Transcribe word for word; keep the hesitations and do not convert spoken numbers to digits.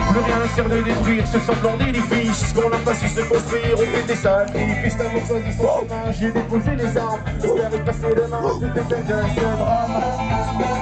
Plus rien ne sert de détruire ce semblant d'édifice qu'on n'a pas su se construire, on fait des sacrifices. D'amour choisi son chemin, j'ai déposé les armes, j'espère y passer demain, c'était un jeune.